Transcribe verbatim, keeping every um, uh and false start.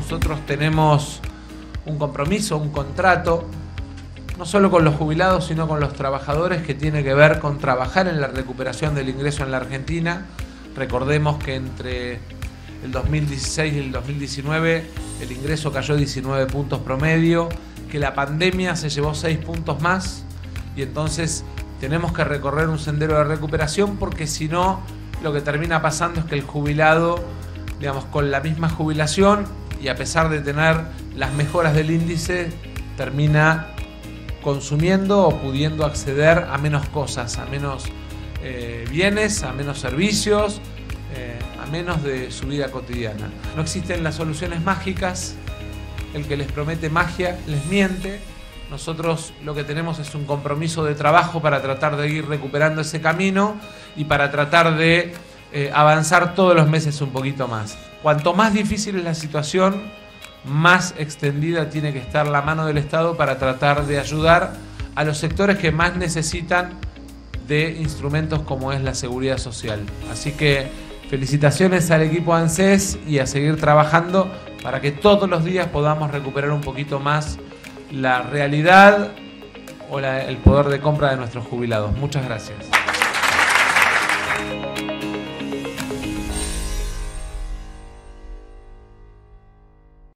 nosotros tenemos un compromiso, un contrato, no solo con los jubilados, sino con los trabajadores, que tiene que ver con trabajar en la recuperación del ingreso en la Argentina. Recordemos que entre el dos mil dieciséis y el dos mil diecinueve el ingreso cayó diecinueve puntos promedio, que la pandemia se llevó seis puntos más, y entonces tenemos que recorrer un sendero de recuperación, porque si no, lo que termina pasando es que el jubilado, digamos, con la misma jubilación y a pesar de tener las mejoras del índice, termina consumiendo o pudiendo acceder a menos cosas, a menos eh, bienes, a menos servicios, eh, a menos de su vida cotidiana. No existen las soluciones mágicas. El que les promete magia les miente. Nosotros lo que tenemos es un compromiso de trabajo para tratar de ir recuperando ese camino y para tratar de eh, avanzar todos los meses un poquito más. Cuanto más difícil es la situación, más extendida tiene que estar la mano del Estado para tratar de ayudar a los sectores que más necesitan de instrumentos como es la seguridad social. Así que felicitaciones al equipo ANSES y a seguir trabajando para que todos los días podamos recuperar un poquito más la realidad o la, el poder de compra de nuestros jubilados. Muchas gracias.